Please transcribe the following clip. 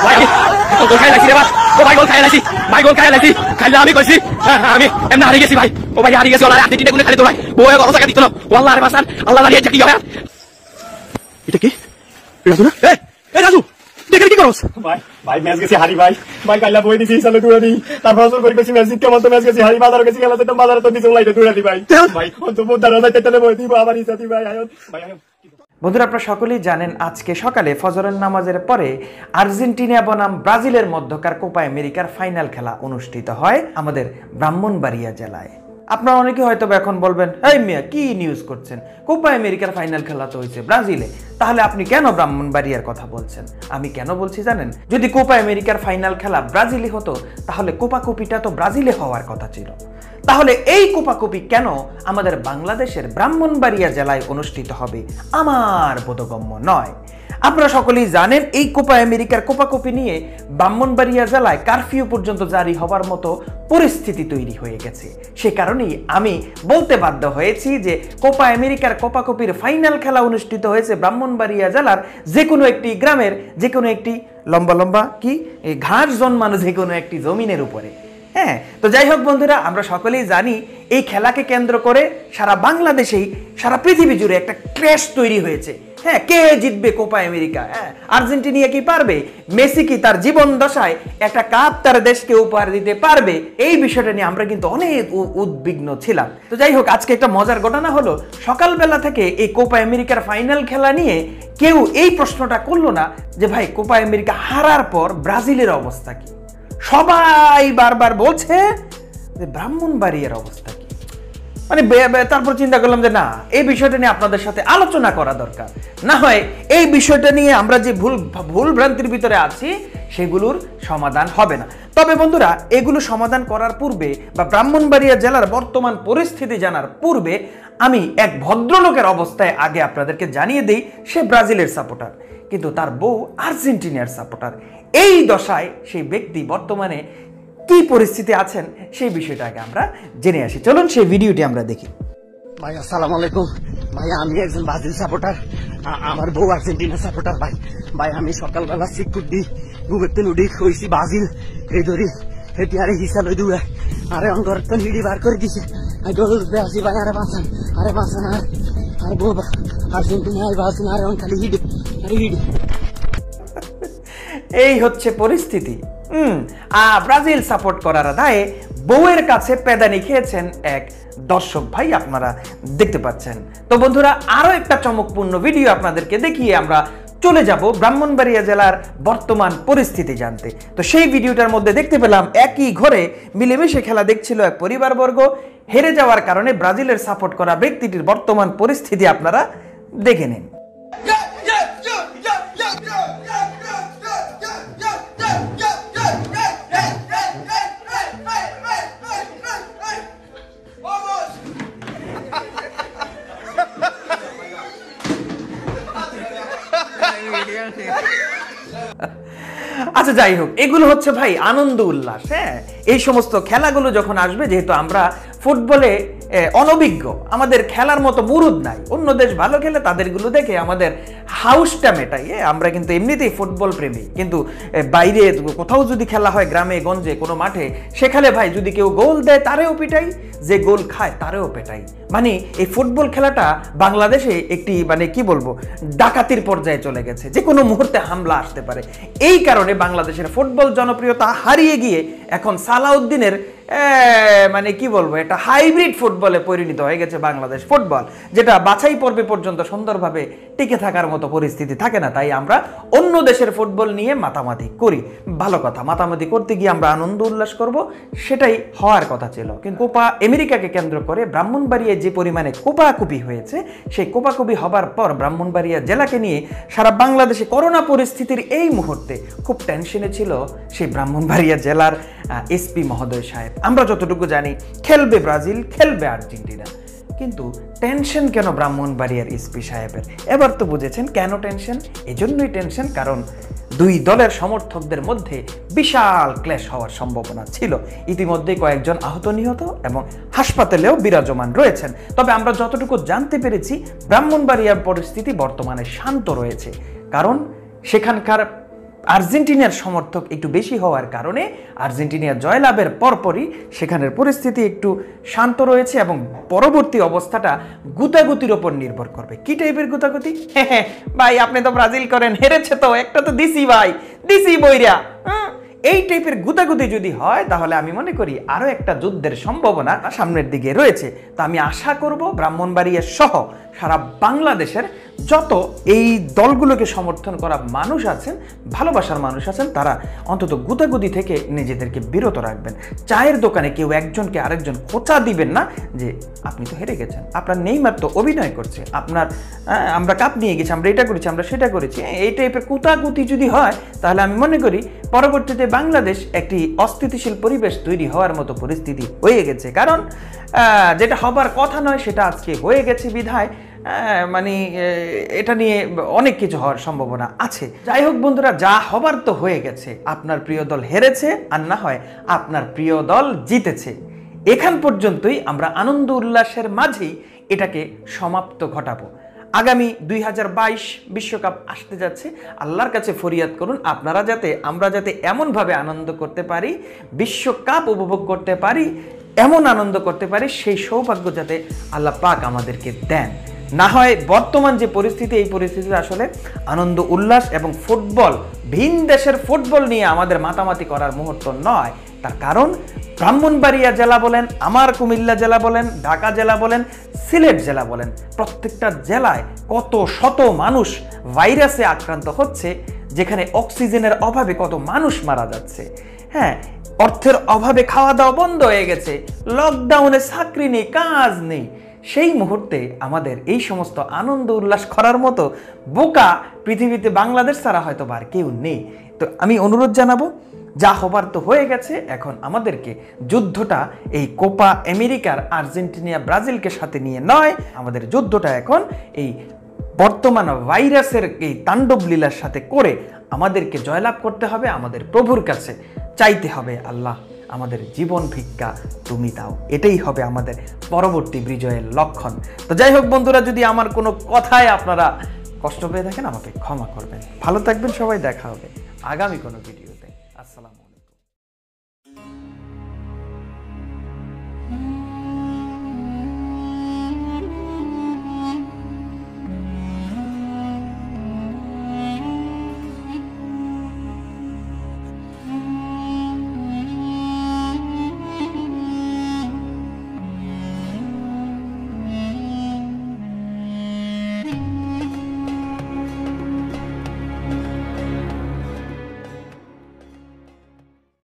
ভাই গোল খাই লাগছি রে ভাই, ও ভাই গোল খাই লাগছি, ভাই গোল খাই লাগছি, খাইলে আমি কইছি আমি এমনি হারিয়ে গেছি ভাই, ও ভাই হারিয়ে গেছি, ওলা আর্জেন্টিনা গুলো খালি তো ভাই, বউয়ে গরম জায়গা দিত না, আল্লাহ রে বাসান, আল্লাহ জানিয়ে কি হবে। এটা কি রাজু না? এই রাজু দেখে কি করছ ভাই? ভাই ম্যাচ গেছি হারি ভাই, ভাই কাইলা বই দিছি সালে দূরে দি, তারপর জোর করে গেছি ম্যাচ জিততে, মত ম্যাচ গেছি হারি, বাজার গেছি খেলা তো বাজারে তো দিছে লাইতে দূরে দি ভাই, ভাই অন্ত বদার যাইতে তেলে বই দিব আবার ইসাতি ভাই আয়ন ভাই আয়ন। বন্ধুরা, আপনারা সকলেই জানেন আজকে সকালে ফজরের নামাজের পরে আর্জেন্টিনা বনাম ব্রাজিলের মধ্যকার কোপা আমেরিকার ফাইনাল খেলা অনুষ্ঠিত হয় আমাদের ব্রাহ্মণবাড়িয়া জেলায়। আপনারা অনেকে হয়তো এখন বলবেন, এই মিয়া কি নিউজ করছেন, কোপা আমেরিকার ফাইনাল খেলা তো হয়েছে ব্রাজিলে, তাহলে আপনি কেন ব্রাহ্মণবাড়িয়ার কথা বলছেন? আমি কেন বলছি জানেন? যদি কোপা আমেরিকার ফাইনাল খেলা ব্রাজিলে হতো তাহলে কোপাকুপিটা তো ব্রাজিলে হওয়ার কথা ছিল, তাহলে এই কোপাকুপি কেন আমাদের বাংলাদেশের ব্রাহ্মণবাড়িয়া জেলায় অনুষ্ঠিত হবে আমার বোধগম্য নয়। আপনারা সকলেই জানেন এই কোপা আমেরিকার কোপাকুপি নিয়ে ব্রাহ্মণবাড়িয়া জেলায় কারফিউ পর্যন্ত জারি হবার মতো পরিস্থিতি তৈরি হয়ে গেছে। সে কারণেই আমি বলতে বাধ্য হয়েছি যে কোপা আমেরিকার কোপাকুপির ফাইনাল খেলা অনুষ্ঠিত হয়েছে ব্রাহ্মণবাড়িয়া জেলার যে কোনো একটি গ্রামের যে কোনো একটি লম্বা লম্বা কি ঘাস জন্মানো যে কোনো একটি জমিনের উপরে। হ্যাঁ, তো যাই হোক বন্ধুরা, আমরা সকলেই জানি এই খেলাকে কেন্দ্র করে সারা বাংলাদেশেই সারা পৃথিবী জুড়ে একটা ক্র্যাশ তৈরি হয়েছে। হ্যাঁ, কে জিতবে কোপা আমেরিকা? হ্যাঁ, আর্জেন্টিনা কি পারবে? মেসি কি তার জীবন দশায় একটা কাপ তার দেশকে উপহার দিতে পারবে? এই বিষয়টা নিয়ে আমরা কিন্তু অনেক উদ্বিগ্ন ছিলাম। তো যাই হোক, আজকে একটা মজার ঘটনা হলো, সকালবেলা থেকে এই কোপা আমেরিকার ফাইনাল খেলা নিয়ে কেউ এই প্রশ্নটা করলো না যে ভাই কোপা আমেরিকা হারার পর ব্রাজিলের অবস্থা কি। সবাই বারবার বলছে যে ব্রাহ্মণবাড়িয়ার অবস্থা কি। মানে তারপর চিন্তা করলাম যে না, এই বিষয়টা নিয়ে আপনাদের সাথে আলোচনা করা দরকার, না হয় এই বিষয়টা নিয়ে আমরা যে ভুল ভ্রান্তির ভিতরে আছি সেগুলোর সমাধান হবে না। তবে বন্ধুরা, এগুলো সমাধান করার পূর্বে বা ব্রাহ্মণবাড়িয়া জেলার বর্তমান পরিস্থিতি জানার পূর্বে আমি এক ভদ্রলোকের অবস্থায় আগে আপনাদেরকে জানিয়ে দিই। সে ব্রাজিলের সাপোর্টার, কিন্তু তার বউ আর্জেন্টিনার সাপোর্টার। এই দশায় সেই ব্যক্তি বর্তমানে কি পরিস্থিতি আছেন সেই বিষয়টা আগে আমরা জেনে আসি। চলুন সেই ভিডিওটি আমরা দেখি। ভাই আসসালামু আলাইকুম ভাই, আমি একজন ব্রাজিল সাপোর্টার, আমার বউ আর্জেন্টিনা সাপোর্টার। ভাই ভাই আমি সকালবেলা সিকুট দি ঘুমেতে নুডি হয়েছি ব্রাজিল এই ধরি হেঁটে আরে হিসাব দুয়ে আরে অঙ্গর তো নিডি বার করে দিছে। আমি ডোল আসি ভাই, আরে বাঁচান আর বউ আর্জেন্টিনা বাঁচান, আরে খালি হিড আরে হিড। এই হচ্ছে পরিস্থিতি। ব্রাজিল সাপোর্ট করার দায়ে বউয়ের কাছে পেদানি খেয়েছেন এক দর্শক ভাই, আপনারা দেখতে পাচ্ছেন। তো বন্ধুরা, আরো একটা চমকপূর্ণ ভিডিও আপনাদেরকে দেখিয়ে আমরা চলে যাব ব্রাহ্মণবাড়িয়া জেলার বর্তমান পরিস্থিতি জানতে। তো সেই ভিডিওটার মধ্যে দেখতে পেলাম একই ঘরে মিলেমিশে খেলা দেখছিল এক পরিবারবর্গ। হেরে যাওয়ার কারণে ব্রাজিলের সাপোর্ট করা ব্যক্তিটির বর্তমান পরিস্থিতি আপনারা দেখে নিন। আচ্ছা যাই হোক, এগুলো হচ্ছে ভাই আনন্দ উল্লাস। হ্যাঁ, এই সমস্ত খেলাগুলো যখন আসবে, যেহেতু আমরা ফুটবলে অনভিজ্ঞ, আমাদের খেলার মতো মুরুদ নাই, অন্য দেশ ভালো খেলে তাদেরগুলো দেখে আমাদের হাউসটা মেটাই। আমরা কিন্তু এমনিতেই ফুটবল প্রেমী, কিন্তু বাইরে কোথাও যদি খেলা হয় গ্রামে গঞ্জে কোনো মাঠে, সেখানে ভাই যদি কেউ গোল দেয় তারেও পিটাই, যে গোল খায় তারেও পেটাই। মানে এই ফুটবল খেলাটা বাংলাদেশে একটি মানে কি বলবো ডাকাতির পর্যায়ে চলে গেছে, যে কোনো মুহূর্তে হামলা আসতে পারে। এই কারণে বাংলাদেশের ফুটবল জনপ্রিয়তা হারিয়ে গিয়ে এখন সালাউদ্দিনের মানে কি বলবো একটা হাইব্রিড ফুটবলে পরিণত হয়ে গেছে বাংলাদেশ ফুটবল, যেটা বাছাই পর্বে পর্যন্ত সুন্দরভাবে টিকে থাকার মতো পরিস্থিতি থাকে না। তাই আমরা অন্য দেশের ফুটবল নিয়ে মাতামাতি করি, ভালো কথা, মাতামাতি করতে গিয়ে আমরা আনন্দ উল্লাস করব, সেটাই হওয়ার কথা ছিল। কিন্তু কোপা আমেরিকাকে কেন্দ্র করে ব্রাহ্মণবাড়িয়ায় যে পরিমাণে কোপাকুপি হয়েছে, সেই কোপাকুপি হবার পর ব্রাহ্মণবাড়িয়া জেলাকে নিয়ে সারা বাংলাদেশে করোনা পরিস্থিতির এই মুহূর্তে খুব টেনশনে ছিল সেই ব্রাহ্মণবাড়িয়া জেলার এসপি মহোদয় সাহেব। আমরা যতটুকু জানি খেলবে ব্রাজিল, খেলবে আর্জেন্টিনা, কিন্তু টেনশন কেন ব্রাহ্মণবাড়িয়ার এসপি সাহেবের? এবার তো বুঝেছেন কেন টেনশন। এজন্যই টেনশন কারণ দুই দলের সমর্থকদের মধ্যে বিশাল ক্ল্যাশ হওয়ার সম্ভাবনা ছিল। ইতিমধ্যে কয়েকজন আহত নিহত এবং হাসপাতালেও বিরাজমান রয়েছেন। তবে আমরা যতটুকু জানতে পেরেছি ব্রাহ্মণবাড়িয়ার পরিস্থিতি বর্তমানে শান্ত রয়েছে, কারণ সেখানকার আর্জেন্টিনার সমর্থক একটু বেশি হওয়ার কারণে আর্জেন্টিনা জয়লাভের পরপরই সেখানের পরিস্থিতি একটু শান্ত রয়েছে এবং পরবর্তী অবস্থাটা গুতাগুতির ওপর নির্ভর করবে। কি টাইপের গুতাগুতি? হ্যাঁ ভাই, আপনি তো ব্রাজিল করেন, হেরেছে তো, একটা তো দিছি ভাই, দিছি বইরা। এই টাইপের গুতাগুতি যদি হয় তাহলে আমি মনে করি আরো একটা যুদ্ধের সম্ভাবনা সামনের দিকে রয়েছে। তো আমি আশা করব ব্রাহ্মণবাড়িয়া সহ সারা বাংলাদেশের যত এই দলগুলোকে সমর্থন করা মানুষ আছেন, ভালোবাসার মানুষ আছেন, তারা অন্তত গুতাগুতি থেকে নিজেদেরকে বিরত রাখবেন। চায়ের দোকানে কেউ একজনকে আরেকজন খোঁচা দিবেন না যে আপনি তো হেরে গেছেন, আপনার নেইমার তো অভিনয় করছে, আপনার আমরা কাপ নিয়ে গেছি, আমরা এটা করেছি, আমরা সেটা করেছি। এই টাইপের কুতাকুতি যদি হয় তাহলে আমি মনে করি পরবর্তীতে বাংলাদেশ একটি অস্থিতিশীল পরিবেশ তৈরি হওয়ার মতো পরিস্থিতি হয়ে গেছে। কারণ যেটা হবার কথা নয় সেটা আজকে হয়ে গেছে বিধায় মানে এটা নিয়ে অনেক কিছু হওয়ার সম্ভাবনা আছে। যাই হোক বন্ধুরা, যা হবার তো হয়ে গেছে। আপনার প্রিয় দল হেরেছে, আর না হয় আপনার প্রিয় দল জিতেছে। এখান পর্যন্তই আমরা আনন্দ উল্লাসের মাঝেই এটাকে সমাপ্ত ঘটাবো। আগামী 2022 বিশ্বকাপ আসতে যাচ্ছে। আল্লাহর কাছে ফরিয়াদ করুন আমরা যাতে এমনভাবে আনন্দ করতে পারি, বিশ্বকাপ উপভোগ করতে পারি, এমন আনন্দ করতে পারি, সেই সৌভাগ্য যাতে আল্লাহ পাক আমাদেরকে দেন। না হয় বর্তমান যে পরিস্থিতি, এই পরিস্থিতিতে আসলে আনন্দ উল্লাস এবং ফুটবল, ভিন দেশের ফুটবল নিয়ে আমাদের মাতামাতি করার মুহূর্ত নয়। তার কারণ ব্রাহ্মণবাড়িয়া জেলা বলেন, আমার কুমিল্লা জেলা বলেন, ঢাকা জেলা বলেন, সিলেট জেলা বলেন, প্রত্যেকটা জেলায় কত শত মানুষ ভাইরাসে আক্রান্ত হচ্ছে, যেখানে অক্সিজেনের অভাবে কত মানুষ মারা যাচ্ছে। হ্যাঁ, অর্থের অভাবে খাওয়া দাওয়া বন্ধ হয়ে গেছে, লকডাউনে চাকরি নেই, কাজ নেই। সেই মুহূর্তে আমাদের এই সমস্ত আনন্দ উল্লাস করার মতো বোকা পৃথিবীতে বাংলাদেশ ছাড়া হয়তো আর কেউ নেই। তো আমি অনুরোধ জানাবো, যা হবার তো হয়ে গেছে, এখন আমাদেরকে যুদ্ধটা এই কোপা আমেরিকার আর্জেন্টিনা ব্রাজিলকে সাথে নিয়ে নয়, আমাদের যুদ্ধটা এখন এই বর্তমান ভাইরাসের এই তাণ্ডব লীলার সাথে করে আমাদেরকে জয়লাভ করতে হবে। আমাদের প্রভুর কাছে চাইতে হবে, আল্লাহ আমাদের জীবন ভিক্ষা তুমি দাও। এটাই হবে আমাদের পরবর্তী বিজয়ের লক্ষণ। তো যাই হোক বন্ধুরা, যদি আমার কোনো কথায় আপনারা কষ্ট পেয়ে থাকেন আমাকে ক্ষমা করবেন। ভালো থাকবেন সবাই, দেখা হবে আগামী কোনো ভিডিওতে। আসসালাম।